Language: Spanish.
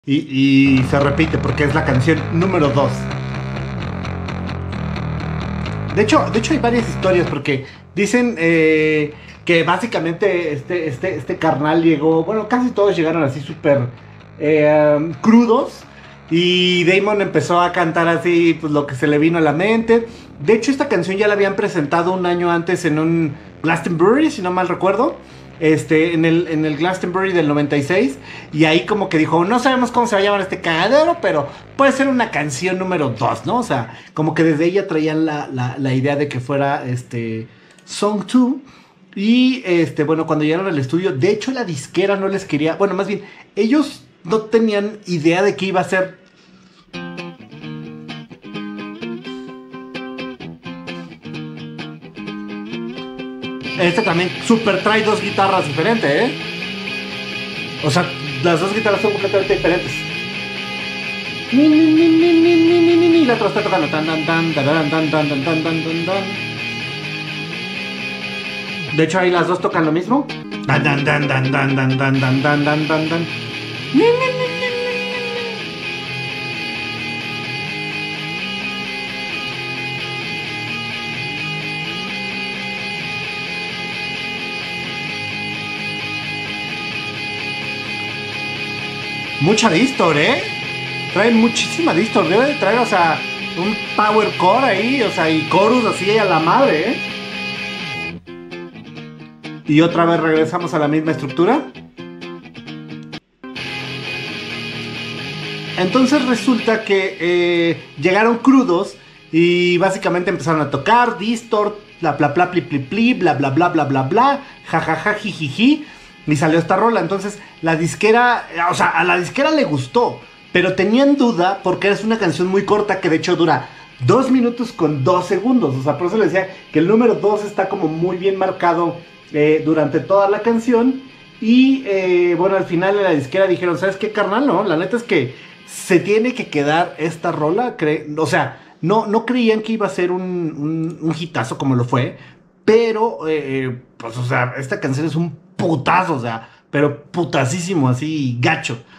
Y se repite porque es la canción número 2. De hecho hay varias historias porque dicen que básicamente este carnal llegó, bueno, casi todos llegaron así súper crudos y Damon empezó a cantar así pues lo que se le vino a la mente. De hecho esta canción ya la habían presentado un año antes en un Glastonbury, si no mal recuerdo. En el Glastonbury del 96. Y ahí como que dijo, no sabemos cómo se va a llamar este cagadero, pero puede ser una canción número 2, ¿no? O sea, como que desde ella traían la idea de que fuera Song 2. Y bueno, cuando llegaron al estudio, de hecho la disquera no les quería, bueno, más bien, ellos no tenían idea de qué iba a ser. Este también super trae dos guitarras diferentes, ¿eh? O sea, las dos guitarras son completamente diferentes. Y la otra está tocando. De hecho, ahí las dos tocan lo mismo. Mucha distor, ¿eh? Trae muchísima distor. Debe de traer, o sea, un power core ahí, o sea, y chorus así a la madre, ¿eh? Y otra vez regresamos a la misma estructura. Entonces resulta que llegaron crudos y básicamente empezaron a tocar distort, bla bla bla pli pli pli, bla bla bla bla bla bla, jajaja jijiji. Y salió esta rola. Entonces la disquera, o sea, a la disquera le gustó, pero tenían duda porque es una canción muy corta que de hecho dura 2 minutos con 2 segundos. O sea, por eso les decía que el número 2 está como muy bien marcado durante toda la canción. Y bueno, al final de la disquera dijeron, ¿sabes qué, carnal? No, la neta es que se tiene que quedar esta rola. O sea, no creían que iba a ser un hitazo como lo fue. Pero, pues, o sea, esta canción es un putazo, o sea, pero putasísimo, así, gacho.